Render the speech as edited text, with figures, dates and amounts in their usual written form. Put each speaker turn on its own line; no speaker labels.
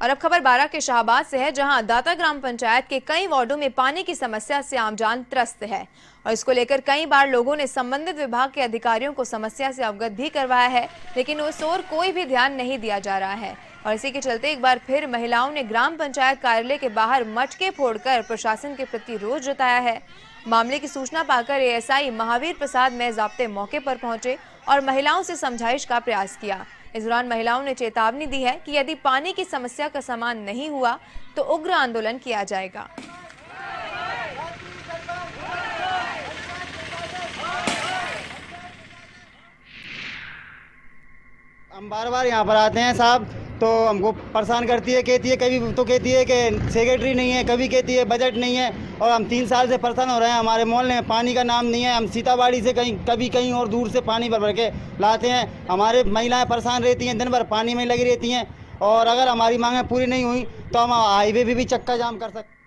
और अब खबर बारां के शाहबाद से है, जहां दाता ग्राम पंचायत के कई वार्डों में पानी की समस्या से आमजन त्रस्त है और इसको लेकर कई बार लोगों ने संबंधित विभाग के अधिकारियों को समस्या से अवगत भी करवाया है, लेकिन उस ओर कोई भी ध्यान नहीं दिया जा रहा है। और इसी के चलते एक बार फिर महिलाओं ने ग्राम पंचायत कार्यालय के बाहर मटके फोड़कर प्रशासन के प्रति रोष जताया है। मामले की सूचना पाकर एएसआई महावीर प्रसाद मेज़ाब्ते मौके पर पहुंचे और महिलाओं से समझाइश का प्रयास किया। इस दौरान महिलाओं ने चेतावनी दी है कि यदि पानी की समस्या का समाधान नहीं हुआ तो उग्र आंदोलन किया जाएगा।
हम बार बार यहाँ पर आते हैं साहब, तो हमको परेशान करती है, कहती है कभी तो कहती है कि सेक्रेटरी नहीं है, कभी कहती है बजट नहीं है। और हम 3 साल से परेशान हो रहे हैं। हमारे मोहल्ले में पानी का नाम नहीं है। हम सीताबाड़ी से कभी कहीं और दूर से पानी भर के लाते हैं। हमारे महिलाएं परेशान रहती हैं, दिन भर पानी में लगी रहती हैं। और अगर हमारी मांगें पूरी नहीं हुई तो हम हाईवे भी चक्का जाम कर सकते हैं।